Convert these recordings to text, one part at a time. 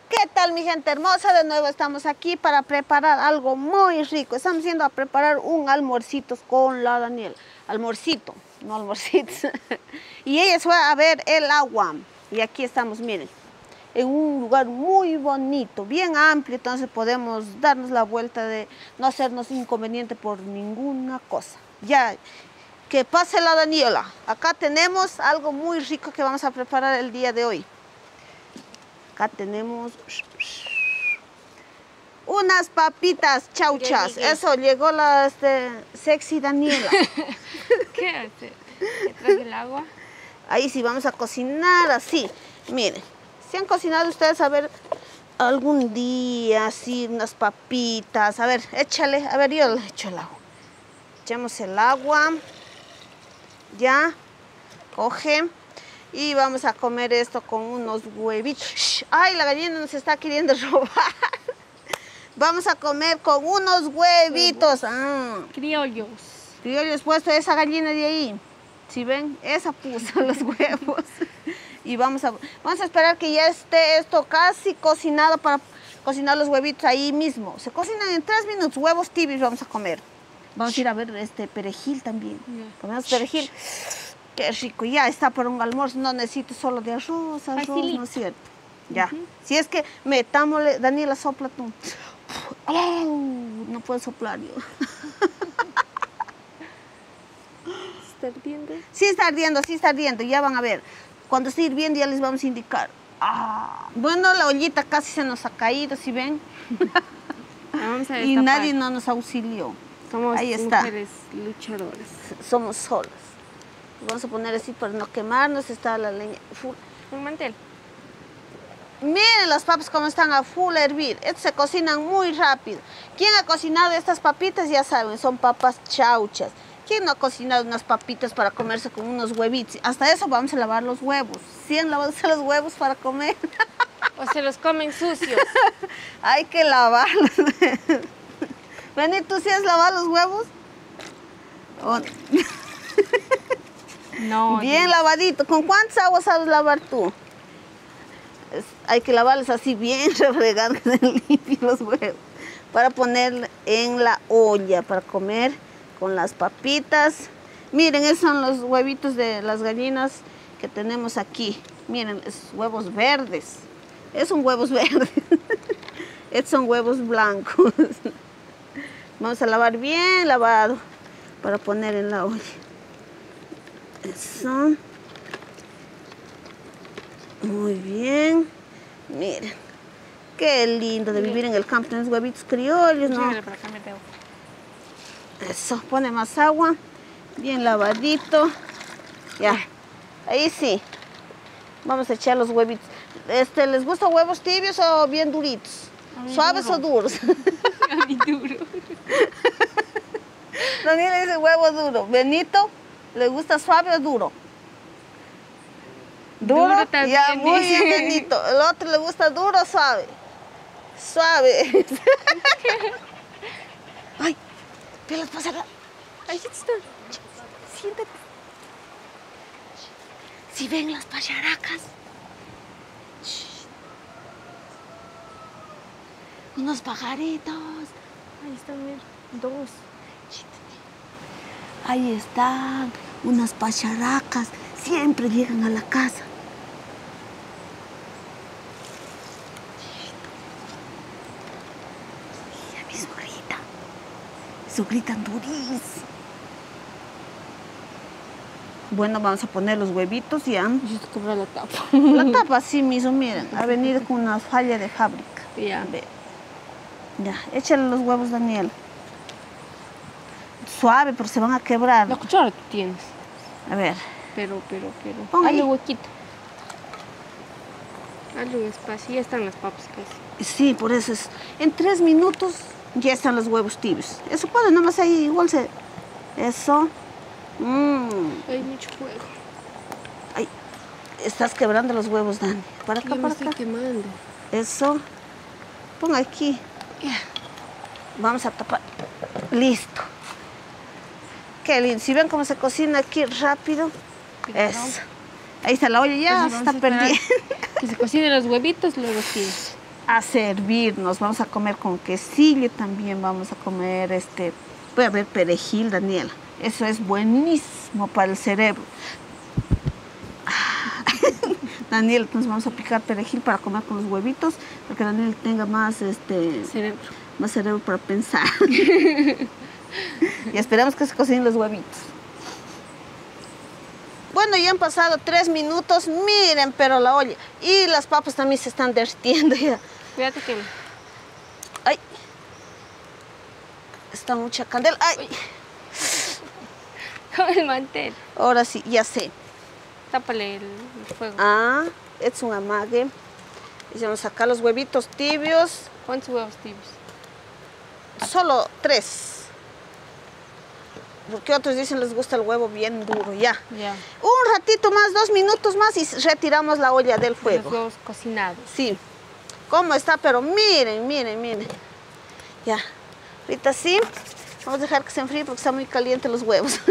¿Qué tal, mi gente hermosa? De nuevo estamos aquí para preparar algo muy rico. Estamos yendo a preparar un almuercito con la Daniela. Almuercito, no almuercitos. Y ella se va a ver el agua. Y aquí estamos, miren, en un lugar muy bonito, bien amplio. Entonces podemos darnos la vuelta de no hacernos inconveniente por ninguna cosa. Ya, que pase la Daniela. Acá tenemos algo muy rico que vamos a preparar el día de hoy. Acá tenemos unas papitas chauchas. Eso, llegó la sexy Daniela. ¿Qué hace? ¿Que traje el agua? Ahí sí vamos a cocinar así. Miren, si han cocinado ustedes, a ver, algún día así, unas papitas. A ver, échale, a ver, yo le echo el agua. Echamos el agua. Ya, coge. Y vamos a comer esto con unos huevitos. ¡Ay, la gallina nos está queriendo robar! Vamos a comer con unos huevitos. Criollos. Criollos, puesto esa gallina de ahí. ¿Sí ven? Esa puso los huevos. Y vamos a esperar que ya esté esto casi cocinado para cocinar los huevitos ahí mismo. Se cocinan en 3 minutos. Huevos tibios vamos a comer. Vamos a ir a ver perejil también. Comemos perejil. Qué rico, ya está para un almuerzo, no necesito solo de arroz, ¿no es cierto? Ya, si es que metámosle, Daniela, sopla tú. No puedo soplar yo. ¿Está ardiendo? Sí está ardiendo, ya van a ver. Cuando esté hirviendo ya les vamos a indicar. Bueno, la ollita casi se nos ha caído, ¿sí ven? Vamos a y nadie no nos auxilió. Somos ahí está. Mujeres luchadoras. Somos solas. Vamos a poner así para no quemarnos, está la leña full. Un mantel. Miren las papas como están a full hervir. Estas se cocinan muy rápido. ¿Quién ha cocinado estas papitas? Ya saben, son papas chauchas. ¿Quién no ha cocinado unas papitas para comerse con unos huevitos? Hasta eso vamos a lavar los huevos. ¿Sí han lavado los huevos para comer? O se los comen sucios. Hay que lavarlos. Vení, ¿tú sí has lavado los huevos? No. Bien lavadito. ¿Con cuántas aguas sabes lavar tú? Hay que lavarlos así bien, refregar que se limpien los huevos. Para poner en la olla, para comer con las papitas. Miren, esos son los huevitos de las gallinas que tenemos aquí. Miren, esos huevos verdes. Esos son huevos verdes. Estos son huevos blancos. Vamos a lavar bien lavado para poner en la olla. Eso. Muy bien. Miren. Qué lindo de vivir en el campo. Tienes huevitos criollos, ¿no? Sí, para acá me tengo. Eso. Pone más agua. Bien lavadito. Ya. Ahí sí. Vamos a echar los huevitos. ¿Les gustan huevos tibios o bien duritos? ¿Suaves o duros? A mí duro. Daniela dice huevo duro. Benito, ¿le gusta suave o duro? ¿Duro? También. Ya, muy bien, Benito. ¿El otro le gusta duro o suave? Suave. Ay, pelas para acá. Ahí está. Siéntate. Si ven las pacharacas. Unos pajaritos. Ahí están, mira. 2. Ahí están, unas pacharacas. Siempre llegan a la casa. Mira mi suegrita. Eso gritan durísimo. Bueno, vamos a poner los huevitos ya. Yo te compré la tapa. La tapa así mismo, miren. Ha venido con una falla de fábrica. Ya. Ya, échale los huevos, Daniel. Suave, porque se van a quebrar. La cuchara tú tienes. A ver. Pero. Pon ahí. Hazle huequito. Hazle despacio. Ya están las papas casi. Sí, por eso es. En 3 minutos ya están los huevos tibios. Eso puede, nomás ahí igual se. Eso. Hay mucho fuego. Ay, estás quebrando los huevos, Dani. Para acá, Yo me para estoy acá. quemando. Eso. Pon aquí. Ya. Vamos a tapar. Listo. Qué lindo. Si ven cómo se cocina aquí rápido. Eso. Ahí está la olla, ya Entonces se está vamos a esperar perdiendo. Que se cocinen los huevitos, luego sí. a servirnos. Vamos a comer con quesillo también. Vamos a comer puede haber perejil, Daniela. Eso es buenísimo para el cerebro. Daniel, entonces vamos a picar perejil para comer con los huevitos, para que Daniel tenga más cerebro para pensar. Y esperamos que se cocinen los huevitos. Bueno, ya han pasado 3 minutos, miren, pero la olla. Y las papas también se están derritiendo ya. Fíjate que... ¡Ay! Está mucha candela. ¡Ay! Con el mantel. Ahora sí, ya sé. Tápale el fuego. Ah, es un amague. Y vamos a sacar los huevitos tibios. ¿Cuántos huevos tibios? Solo 3. Porque otros dicen les gusta el huevo bien duro, ya. Ya. Un ratito más, 2 minutos más y retiramos la olla del fuego. Los huevos cocinados. Sí. ¿Cómo está? Pero miren, miren, miren. Ya. Ahorita sí. Vamos a dejar que se enfríe porque está muy caliente los huevos.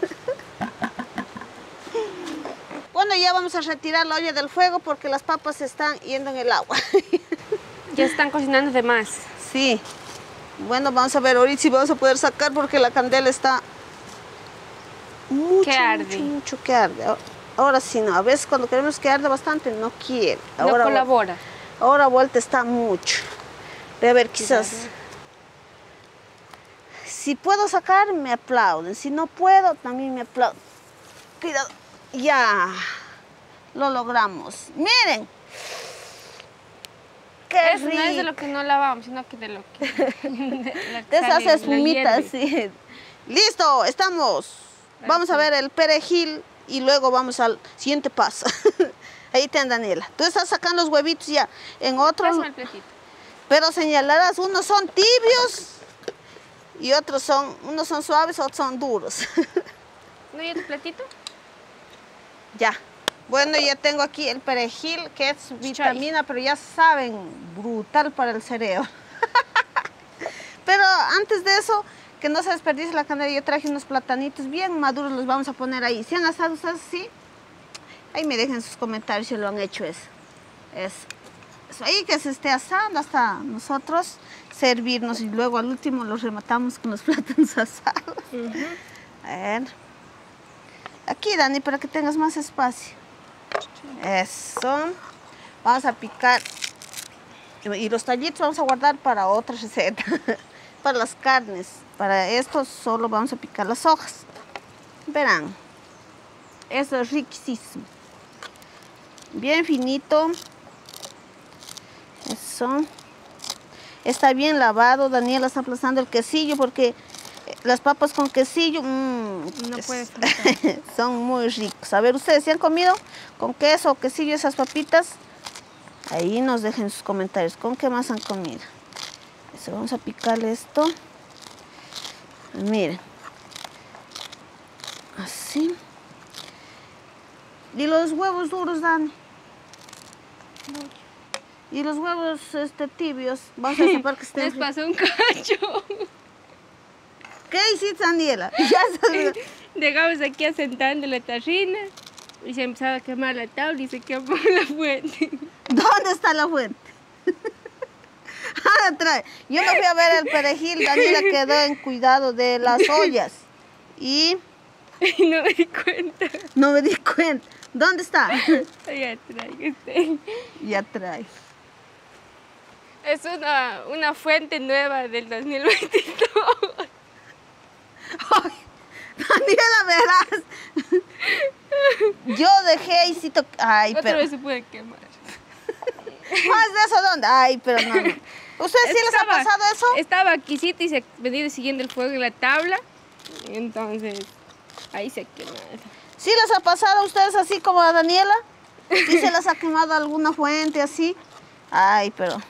Bueno, ya vamos a retirar la olla del fuego porque las papas se están yendo en el agua. Ya están cocinando de más. Sí. Bueno, vamos a ver ahorita si vamos a poder sacar porque la candela está mucho, que arde. mucho que arde. Ahora sí no. A veces cuando queremos que arde bastante no quiere. No colabora. Ahora vuelta está mucho. Voy a ver, quizás. Cuidado. Si puedo sacar, me aplauden. Si no puedo, también me aplauden. Cuidado. Ya. Lo logramos. Miren. ¡Qué Eso rico! no es de lo que no lavamos, sino que de lo que... De esas espumitas, sí. ¡Listo! ¡Estamos! Vamos a ver el perejil y luego vamos al siguiente paso. Ahí ten, Daniela. Tú estás sacando los huevitos ya. En otro... Pásame el platito. Pero señalarás, unos son tibios y otros son... Unos son suaves, otros son duros. ¿No hay otro platito? Ya. Bueno, ya tengo aquí el perejil, que es vitamina, pero ya saben, brutal para el cerebro. Pero antes de eso, que no se desperdicie la candela, yo traje unos platanitos bien maduros, los vamos a poner ahí. ¿Si han asado ustedes así? Ahí me dejen sus comentarios si lo han hecho eso. Eso ahí que se esté asando hasta nosotros servirnos y luego al último los rematamos con los plátanos asados. A ver. Aquí, Dani, para que tengas más espacio. Eso. Vamos a picar. Y los tallitos vamos a guardar para otra receta. Para las carnes. Para esto solo vamos a picar las hojas. Verán. Eso es riquísimo. Bien finito. Eso. Está bien lavado. Daniela está aplastando el quesillo porque las papas con quesillo No puede faltar. son muy ricos. A ver, ustedes si han comido con queso o quesillo esas papitas, ahí nos dejen sus comentarios. ¿Con qué más han comido? Eso, vamos a picarle esto. Miren. Así. Y los huevos duros, Dani. Y los huevos tibios. Vamos a separar que estén. Les pasó un cacho. ¿Qué hiciste, Daniela? Ya sabes. Dejamos aquí asentando la tarrina y se empezaba a quemar la tabla y se quemó la fuente. ¿Dónde está la fuente? Ah, trae. Yo me fui a ver el perejil, Daniela quedó en cuidado de las ollas. Y Y no me di cuenta. no me di cuenta. ¿Dónde está? Ya trae usted. Ya trae. Es una fuente nueva del 2022. Ay, Daniela, verás. Yo dejé y sí ay, Otra pero... vez se puede quemar. ¿Más de eso dónde? Ay, pero no. ¿Ustedes sí les ha pasado eso? Estaba quisita y se venía siguiendo el fuego en la tabla. Entonces, ahí se quemó. ¿Sí les ha pasado a ustedes así como a Daniela? ¿Sí se les ha quemado alguna fuente así? Ay, pero...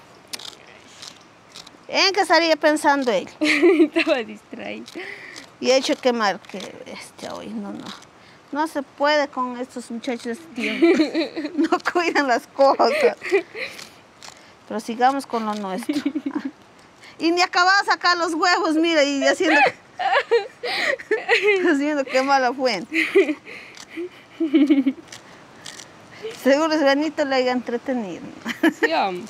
¿En qué estaría pensando él? Estaba distraída. Y he hecho quemar que hoy, no. No se puede con estos muchachos de este tiempo. No cuidan las cosas. Pero sigamos con lo nuestro. Ah. Y ni acababa de sacar los huevos, mira, y haciendo quemar la fuente. Seguro es Benito le haya entretenido. Sí, hombre.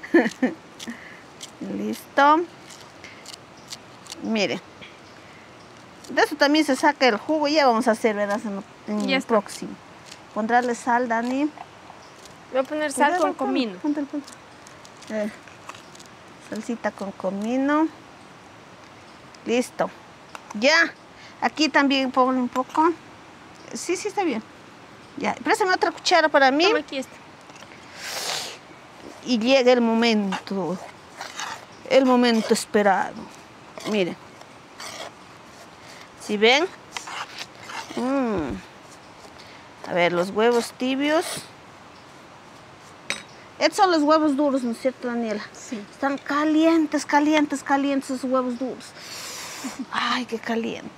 Listo. Mire. De eso también se saca el jugo. Ya vamos a hacer, verás, en Ya el está. próximo. Pondrle sal, Dani. Voy a poner sal con comino. Ponte. Salsita con comino. Listo. Ya. Aquí también ponle un poco. Sí, está bien. Ya. Préstame otra cuchara para mí. Toma, aquí está. Y llega el momento. El momento esperado. Miren. ¿Sí ven? A ver, los huevos tibios. Estos son los huevos duros, ¿no es cierto, Daniela? Sí. Están calientes, calientes, calientes esos huevos duros. Ay, qué caliente.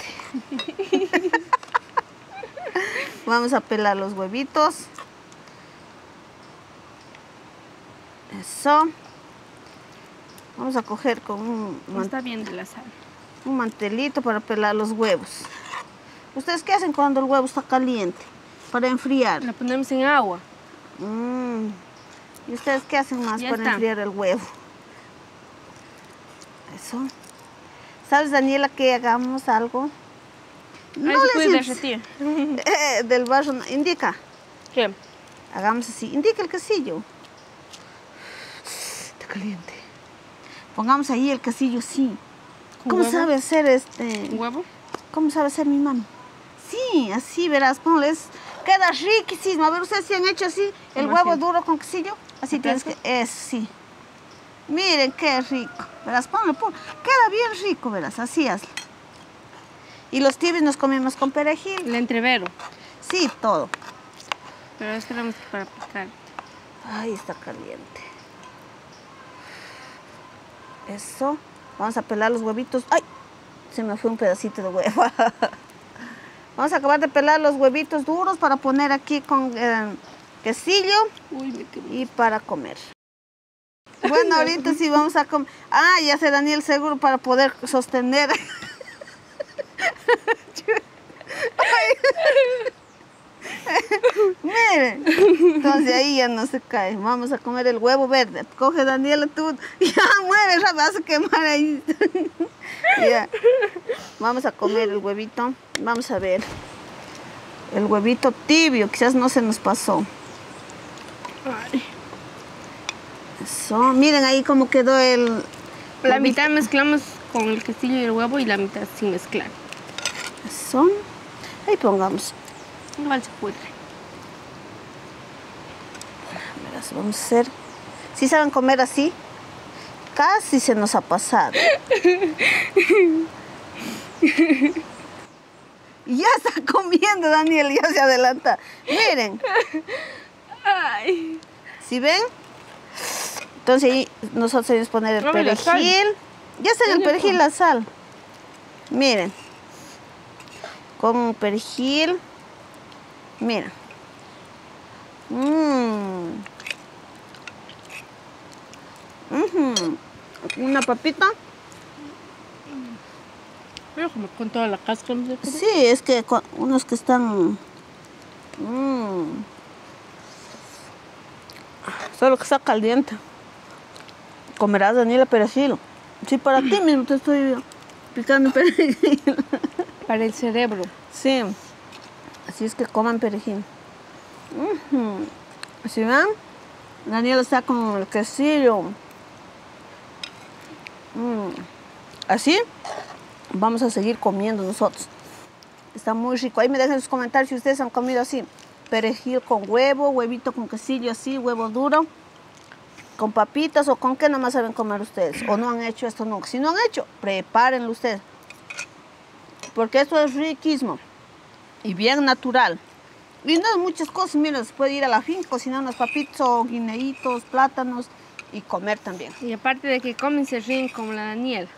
Vamos a pelar los huevitos. Eso. Vamos a coger con Está bien de la sal. un mantelito para pelar los huevos. ¿Ustedes qué hacen cuando el huevo está caliente? Para enfriar. La ponemos en agua. ¿Y ustedes qué hacen más Ya para está. enfriar el huevo? Eso. ¿Sabes, Daniela, que hagamos algo? Ahí se puede les derretir. del vaso, indica. ¿Qué? Hagamos así. Indica el quesillo. Está caliente. Pongamos ahí el quesillo, sí. ¿Con ¿Cómo huevo? sabe hacer ¿Un huevo? ¿Cómo sabe hacer mi mano? Sí, así verás, ponles. Queda riquísimo. A ver, ustedes sí han hecho así el ¿Cómo huevo así? duro con quesillo. Así tienes que. Es, sí. Miren qué rico. Verás, ponle. Queda bien rico, verás. Así hazlo. Y los tibios nos comemos con perejil. El entrevero. Sí, todo. Pero esperamos para picar. Ay, está caliente. Eso. Vamos a pelar los huevitos. ¡Ay! Se me fue un pedacito de huevo. Vamos a acabar de pelar los huevitos duros para poner aquí con quesillo Uy, me quemé. y para comer. Bueno, ahorita sí vamos a comer. Ah, ya sé, Daniel, seguro para poder sostener. Miren, entonces ahí ya no se cae. Vamos a comer el huevo verde. Coge, Daniela, tú. Ya, mueve, vas a quemar ahí. Ya. Vamos a comer el huevito. Vamos a ver. El huevito tibio, quizás no se nos pasó. Ay. Eso. Miren ahí cómo quedó el... La huevito. mitad mezclamos con el quesillo y el huevo y la mitad sin mezclar. Eso. Ahí pongamos. Igual se pudre. Verás, vamos a hacer. ¿Sí saben comer así? Casi se nos ha pasado. Ya está comiendo, Daniel, ya se adelanta. Miren, Ay. ¿sí ven? Entonces ahí nosotros vamos a poner el Dame la sal. perejil. Ya está en el Ya le perejil pongo. la sal. Miren. Con perejil. Mira. Una papita. Pero como con toda la cáscara. ¿No se puede? Sí, es que unos que están... Solo que está caliente. Comerás, Daniela, perejil. Sí, para ti mismo te estoy picando perejil. Para el cerebro. Sí. Así es que coman perejil. ¿Sí ven? Daniela está con el quesillo. Así vamos a seguir comiendo nosotros. Está muy rico. Ahí me dejan sus comentarios si ustedes han comido así. Perejil con huevo, huevito con quesillo así, huevo duro, con papitas o con qué nomás saben comer ustedes. O no han hecho esto nunca. Si no han hecho, prepárenlo ustedes. Porque esto es riquísimo y bien natural. Y no muchas cosas, miren, se puede ir a la finca, cocinar unas papitas o guineitos, plátanos y comer también. Y aparte de que comen, se ríen como la Daniela.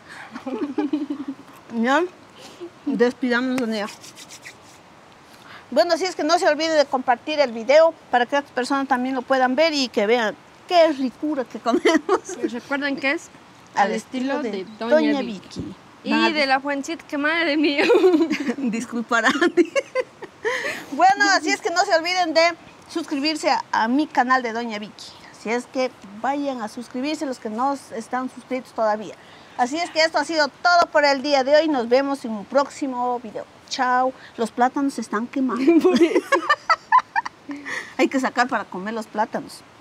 ¿Ya? Despidámonos, Daniela. Bueno, así es que no se olviden de compartir el video para que otras personas también lo puedan ver y que vean qué ricura que comemos. Pues recuerden que es Al estilo de Doña Vicky. Y de la fuencita, que madre mía. Disculparán. Bueno, así es que no se olviden de suscribirse a mi canal de Doña Vicky. Así es que vayan a suscribirse los que no están suscritos todavía. Así es que esto ha sido todo por el día de hoy. Nos vemos en un próximo video. Chao. Los plátanos se están quemando. Hay que sacar para comer los plátanos.